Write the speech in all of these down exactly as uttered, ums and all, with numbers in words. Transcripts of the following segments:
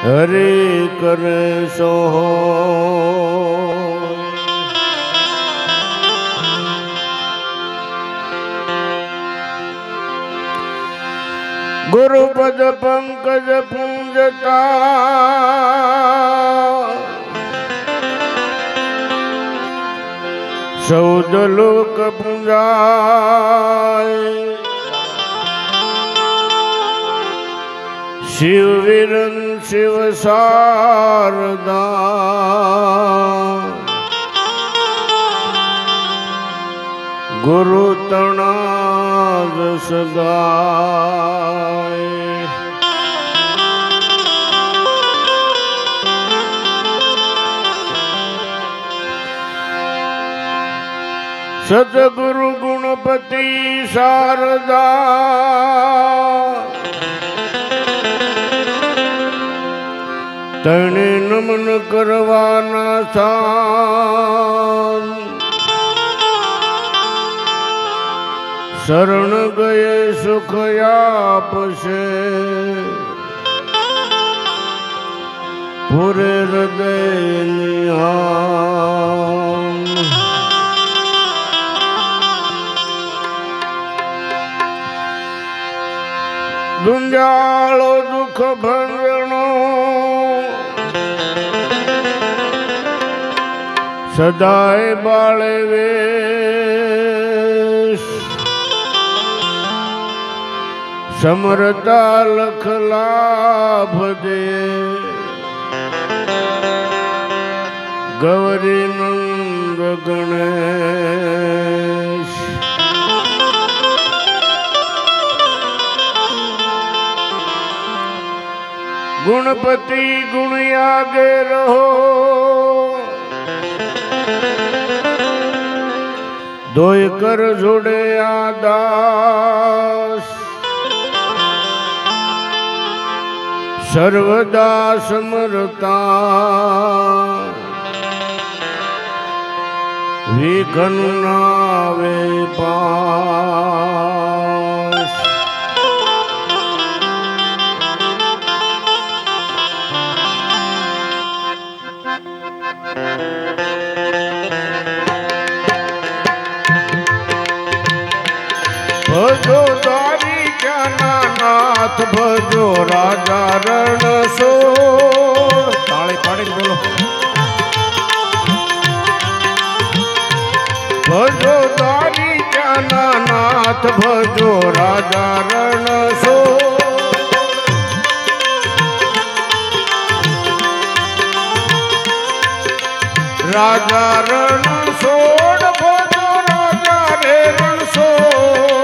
हरे करे सो हो। गुरुपद पंकज पूंजता सौद लोक पूंजाय। शिव वीरन शिव शारदा गुरु तणा जस गाय। सतगुरु गुणपति शारदा तने नमन करवाना थान। शरण गए सुख आपसे पूरे हृदय निहान। दुंजालो दुख भंजनो सदाए बाळे वेश। समरता लख लाभ दे गौरी नंद गणेश। गुणपति गुण आगे रहो दोय कर जोड़े आदास। सर्वदा समरता विघन नावे पास। भजो दारी ज्ञानानाथ भजो राजा रणछोड़। ताली पाड़ी बोलो। भजो दारी ज्ञानानाथ भजो राजा रणछोड़। राजा रणछोड़ भजो राजा रे रणछोड़।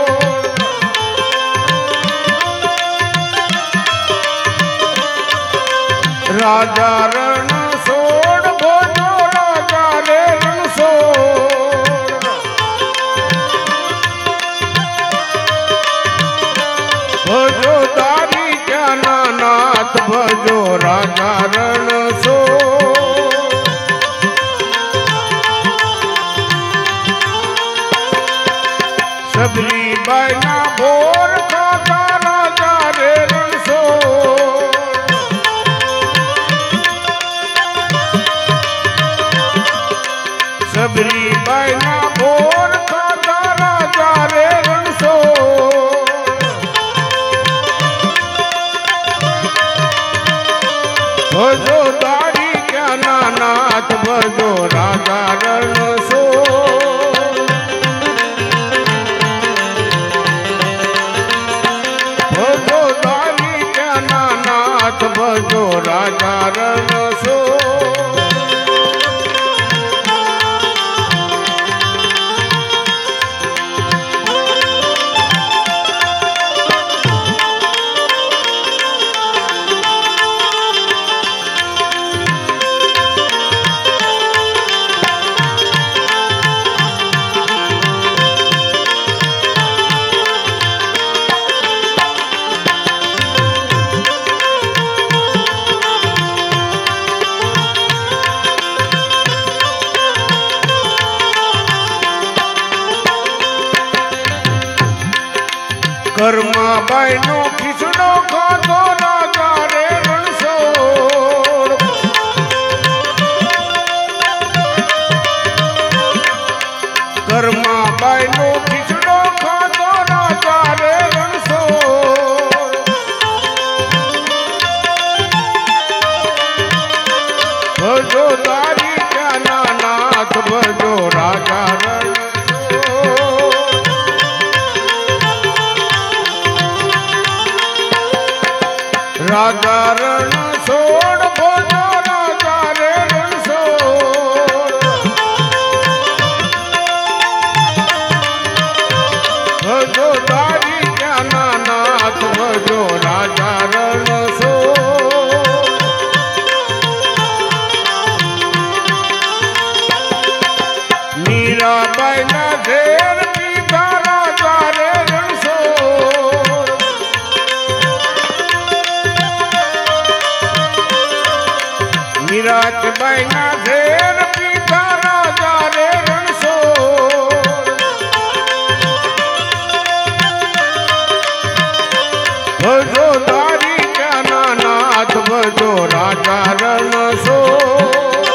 राजा रणछोड़ भजो राजा रे रणछोड़। भजो दारी ज्ञानानाथ भजो राजा रणछोड़। सबरी बायना भोर खाता राजा रे रणछोड़। सबरी बायना भोर खाता राजा रे रणछोड़। भजो दारी ज्ञानानाथ भजो राजा रणछोड़। भजो दारी ज्ञानानाथ भजो राजा रणछोड़। राजा रण छोड़ भोजो राजा रे रण छोड़ भजो दारी ज्ञानानाथ भजो राजा रण छोड़ मीराबाई ना घेर पीता राजा रे रण छोड़ मीराबाई ना घेर पीता राजा रे रण छोड़ भजो दारी ज्ञानानाथ भजो राजा रण छोड़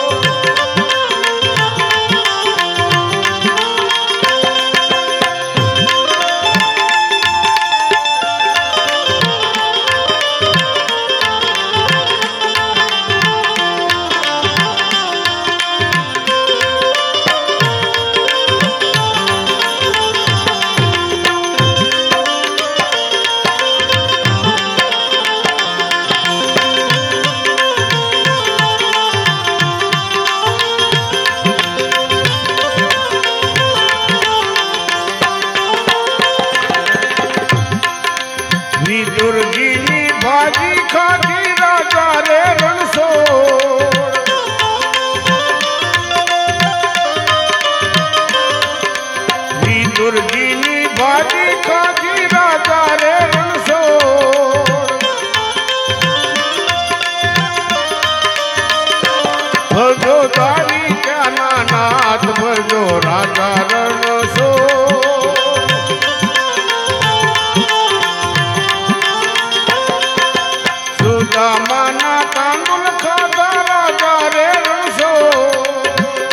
दुर्गिनी भाजी खाती राजा रे रण छोड़ दुर्गिनी भाजी खाती राजा रे रण छोड़ भजो दारी ज्ञानानाथ भजो राजा रण छोड़ सुदामाना तांदुल खाता राजा रे रण छोड़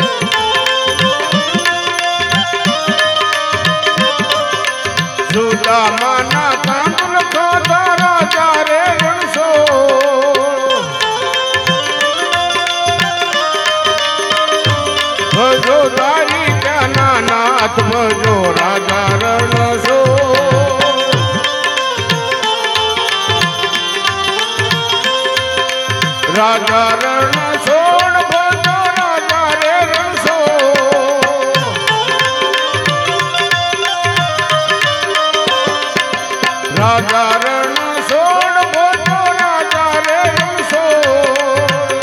सुदामाना तांदुल खाता राजा रे रण छोड़ भजो दारी ज्ञानानाथ भजो राजा रण छोड़ राजा रण छोड़ भजो राजा रे रण छोड़ राजा रण छोड़ भजो राजा रे रण छोड़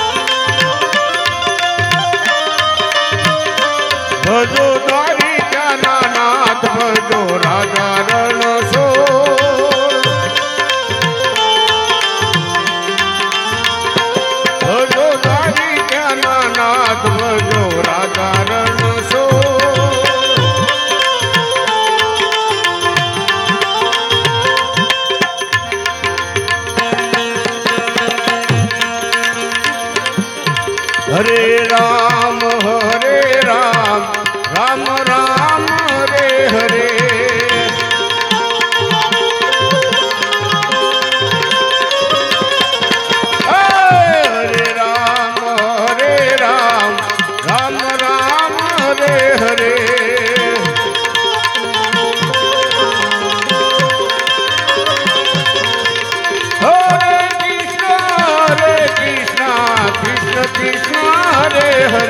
भजो दारी ज्ञानानाथ भजो राजा रण छोड़ भजो दारी ज्ञानानाथ भजो राजा रण छोड़ हरे राम हरे राम राम राम हरे हरे हरे राम हरे राम राम राम हरे हरे हरे कृष्ण हरे कृष्ण कृष्ण कृष्ण हरे हरे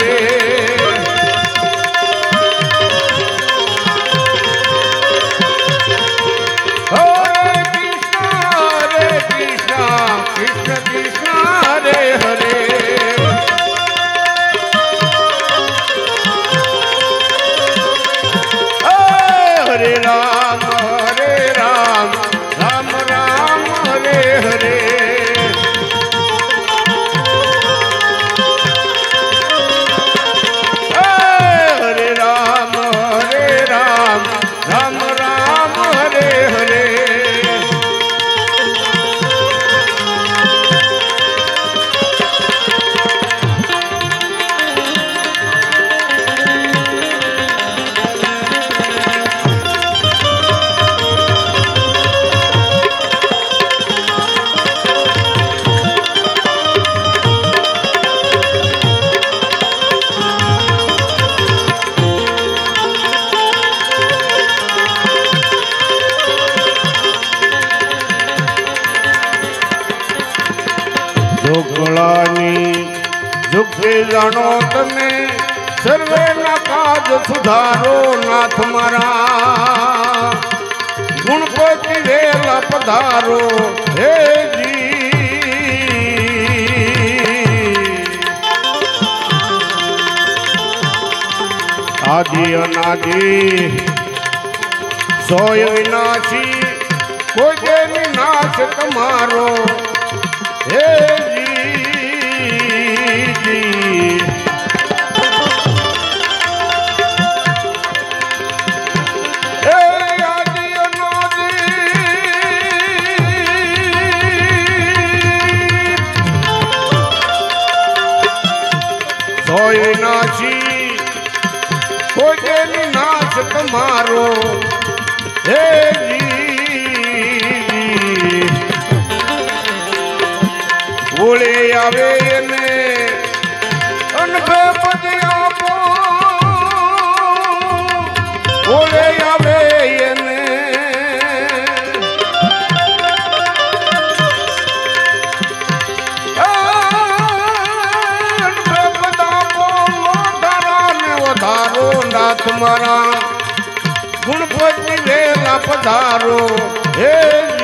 ઢોકળાની ઝુકે જાણો તમે સર્વેના કાજ સુધારો નાથ મારા ગુણપતિ વેલા પધારો હે आदि अनादि सोय विनाशी कोई के विनाश तुम्हारो हे जी जी हे आदि अनादि सोय विनाशी कोई के नाश तुम्हारो हे जी बोले आवे ने अनुभव पदियापो बोले आवे ने अनुभव पदापो मोधारा ने वधारो नाथ मारा गुणपति वेला पधारो हे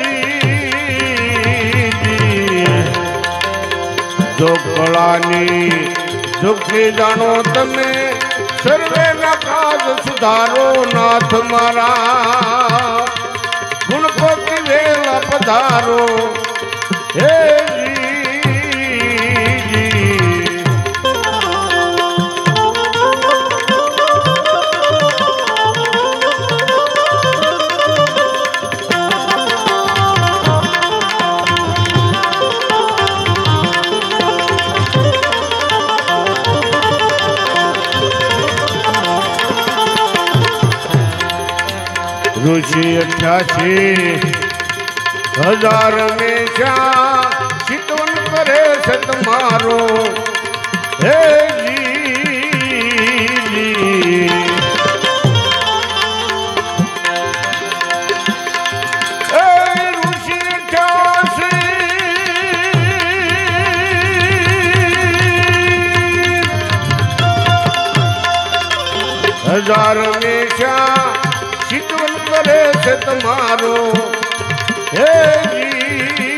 ઢોકળાની ઝુકી જાણો તમે સર્વેના કાજ સુધારો નાથ મારા ગુણપતિ વેલા પધારો હે ऋषि अठासी हजार में जा चितवन करे सत मारो हे जी ऋषि अठासी हजार में जा चितवन करे से तुम्हारो हे जी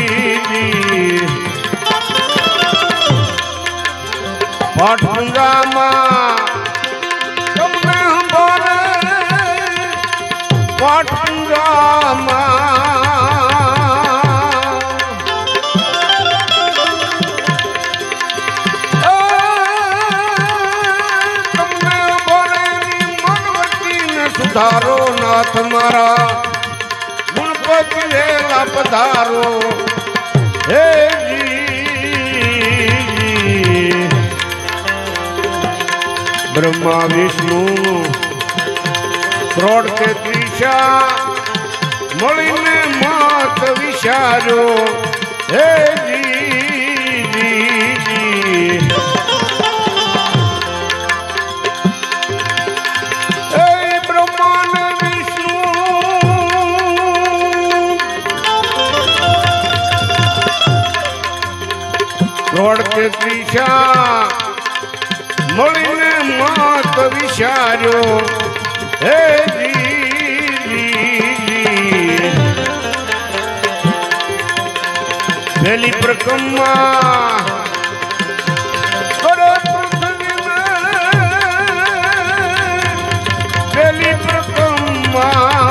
पाठपुंजा माँ तुमने हमारे पाठपुंजा माँ सुधारो नाथ मारा गुणपति वेला पधारो हे जी ब्रह्मा विष्णु क्रोड़ के त्रिशा मलिने मात विचारो हे जी क्रोड़ के त्रिशा मलिने मात विचारो हे जी पहली प्रकम्मा करे पृथ्वी में पहली प्रकम्मा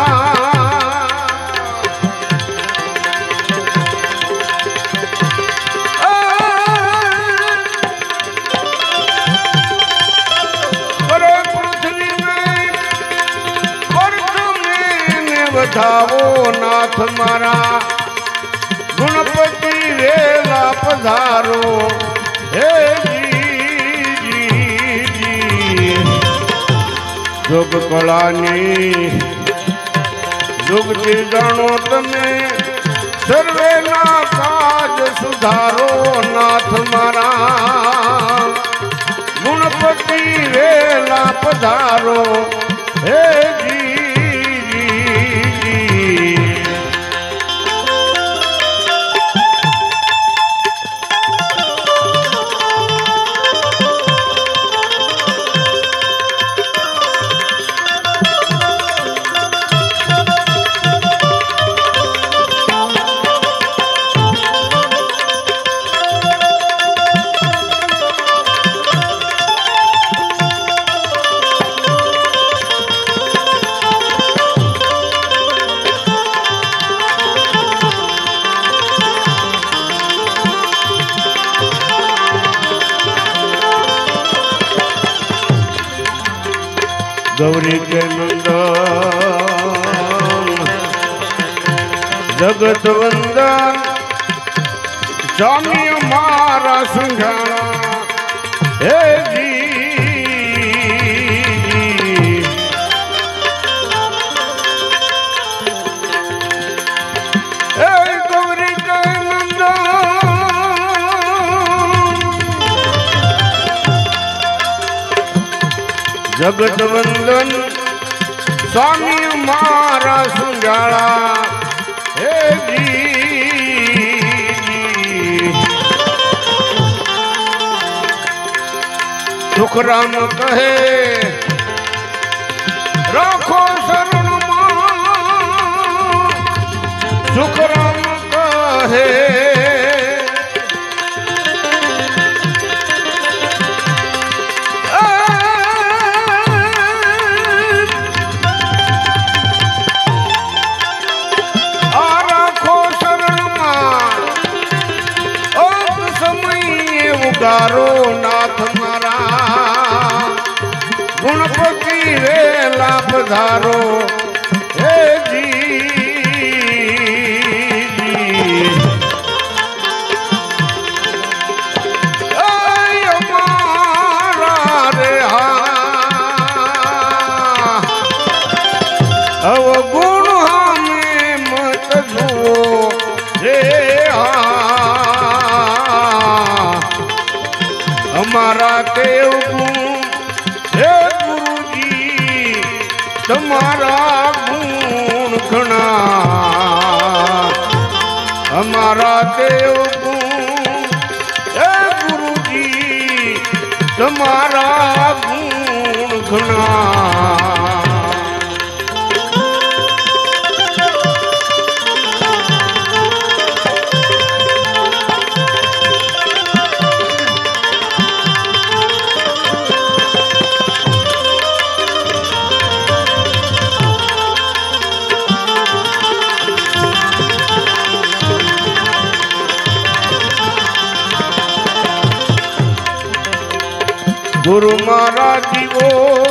धावो नाथ मारा गुणपति वेला पधारो हे जी जोग कलानी जुगती जानो तमे सर्वे ना काज सुधारो नाथ मारा गुणपति वेला पधारो हे जी गौरी के नंदन जगत वंदन स्वामी हमारा संघाना हे जी जगत वंदन स्वामी हमारा सुंजाला हे जी सुखराम कहे राखो शरण मां सुखराम कहे उगारो नाथ मारा गुणपति वे लाभ धारो हे जी हमारा रे हा अब गुण हमें मत जुओ रे हा हमारा देव गुण हे गुरु जी तुम्हारा गुण घना हमारा देव गुण हे गुरु जी तुम्हारा गुण घना गुरु महाराज जीवो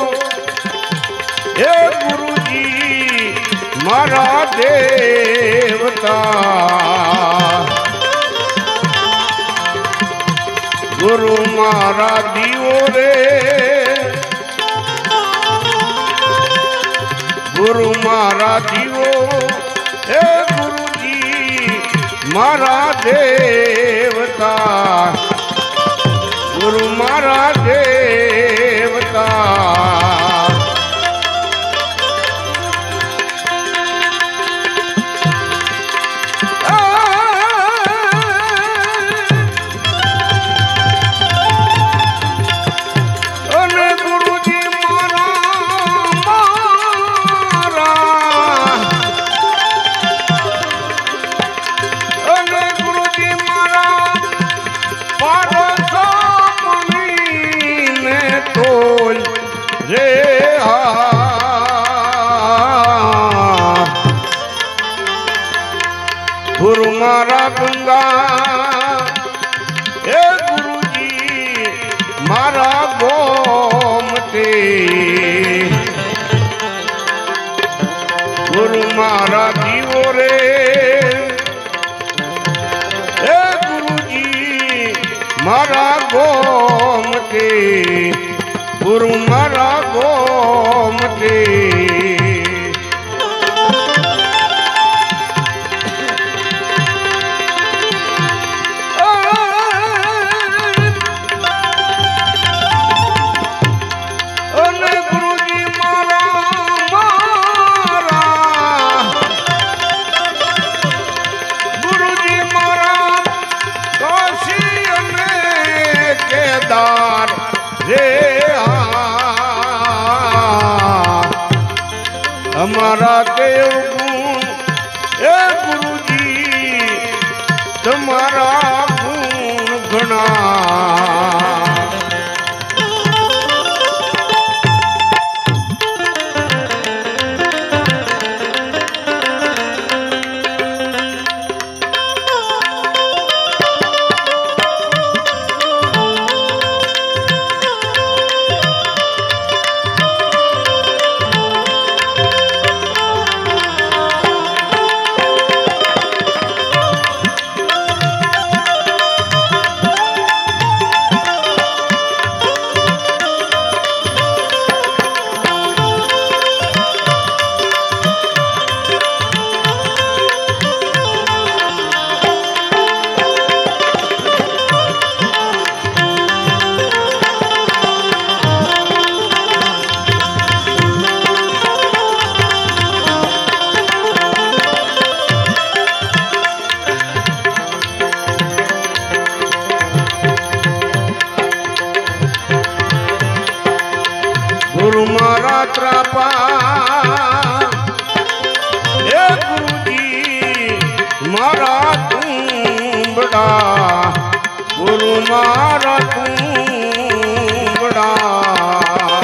हे गुरु जी मारा देवता गुरु महाराज जीवो रे गुरु महाराज जीवो हे गुरु जी मारा देवता गुरु मारा देवता अने गुरु जी मारा मारा अने गुरु जी मारा पारसा तोल रे हा गुरु मारा गंगा हे गुरु जी मारा गोमती गुरु मारा जीवो रे हे गुरु जी मारा गोमती गुरु मारा गोमती अने गुरु जी मारा मारा गुरु जी मारा काशी अने केदार रे हमारा देव गुण हे गुरु जी तुम्हारा गुण घना ગુરુ મારા કુંબડા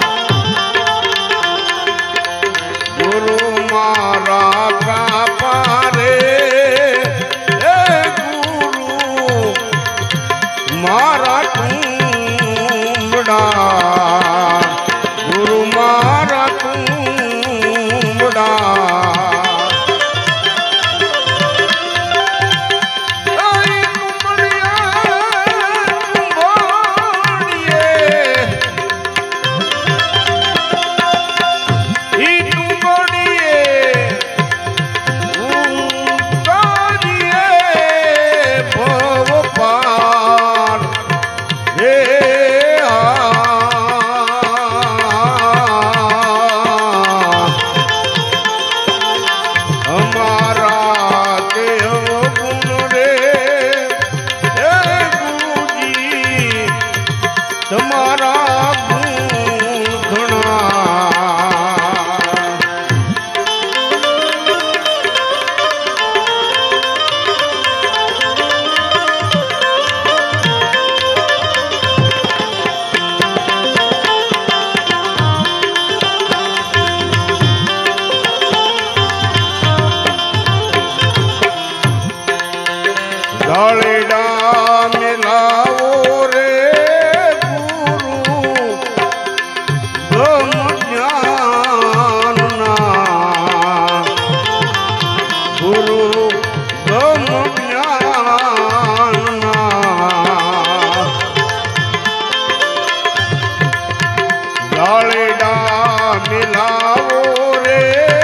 ગુરુ મારા કાપા રે હે ગુરુ મારા કુંબડા ગુરુ મારા કુંબડા ધાળેડા મિલાવો રે ગુરુ ગમ જ્ઞાનના ગુરુ ગમ જ્ઞાનના ધાળેડા મિલાવો રે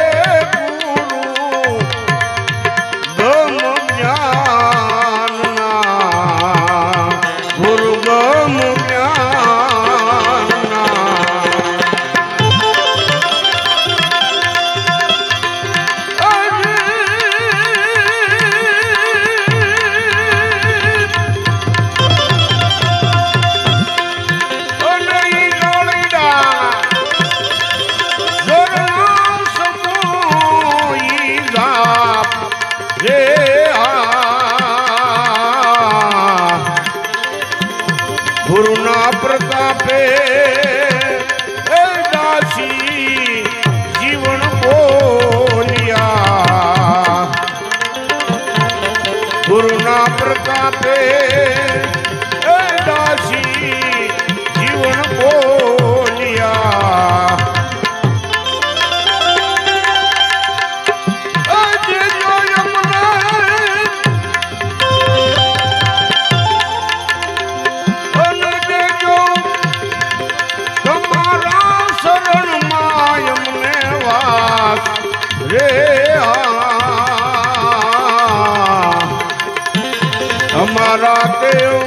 ગુરુ ગમ જ્ઞાન ગુરુ ગમ ગુરુના પ્રતાપે દાસી જીવન બોલ્યા ગુરુના પ્રતાપે દાસી જીવન બોલ્યા રે અમારા દેવ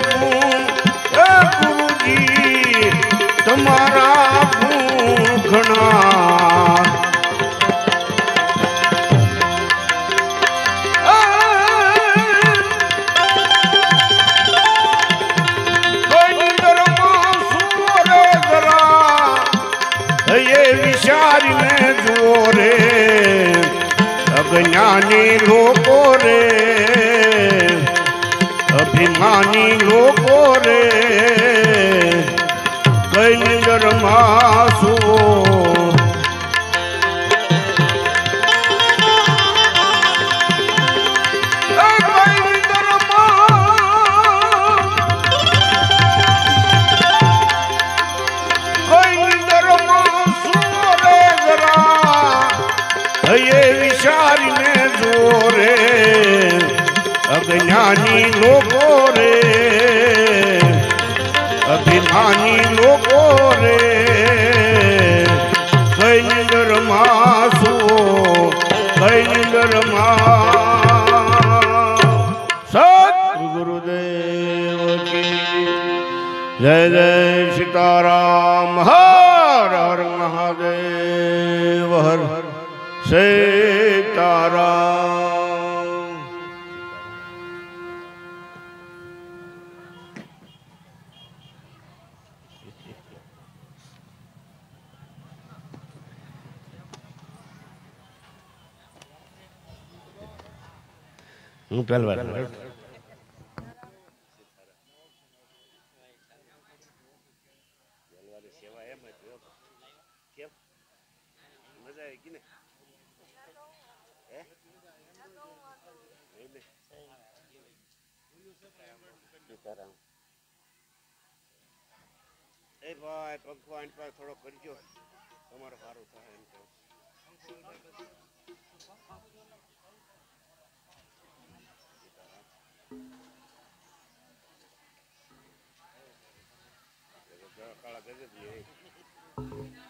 ગુરુજી તમારા ભૂખણા વિચારીને જુઓ રે અજ્ઞાની લોકો રે અભિમાની લોકો રે કઈ નિંદરમાં સુવો વિચારીને જુઓ રે અજ્ઞાની લોકો રે અભિમાની લોકો રે કઈ નિંદરમાં સુવો કઈ નિંદરમાં સત ગુરુદેવ કી જય જય સીતારામ હર હર મહાદેવ હર સીતારામ હું પહેલવાર સીતારામ. એ ભાઈ ભગવાન પર થોડો કરજો, તમારે સારું થાય એમ તો. કાળા ગજબ